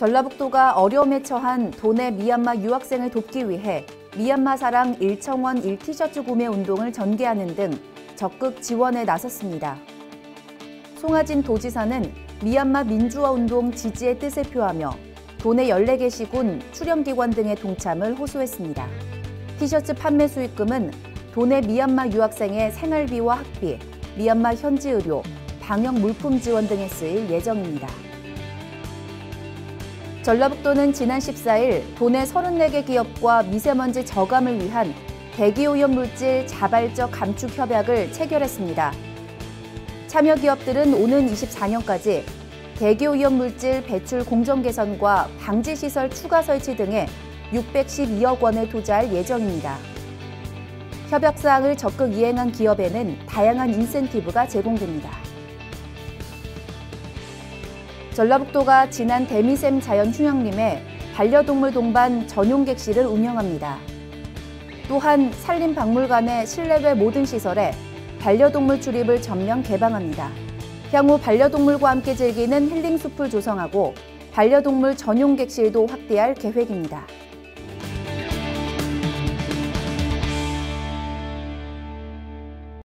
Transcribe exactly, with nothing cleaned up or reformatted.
전라북도가 어려움에 처한 도내 미얀마 유학생을 돕기 위해 미얀마 사랑 일청원 일 티셔츠 구매 운동을 전개하는 등 적극 지원에 나섰습니다. 송하진 도지사는 미얀마 민주화 운동 지지의 뜻을 표하며 도내 열네 개 시군, 출연기관 등의 동참을 호소했습니다. 티셔츠 판매 수익금은 도내 미얀마 유학생의 생활비와 학비, 미얀마 현지 의료, 방역 물품 지원 등에 쓰일 예정입니다. 전라북도는 지난 십사일 도내 서른네 개 기업과 미세먼지 저감을 위한 대기오염 물질 자발적 감축 협약을 체결했습니다. 참여 기업들은 오는 이십사 년까지 대기오염 물질 배출 공정 개선과 방지 시설 추가 설치 등에 육백십이억 원을 투자할 예정입니다. 협약 사항을 적극 이행한 기업에는 다양한 인센티브가 제공됩니다. 전라북도가 지난 대미샘 자연휴양림에 반려동물 동반 전용 객실을 운영합니다. 또한 산림박물관의 실내외 모든 시설에 반려동물 출입을 전면 개방합니다. 향후 반려동물과 함께 즐기는 힐링숲을 조성하고 반려동물 전용 객실도 확대할 계획입니다.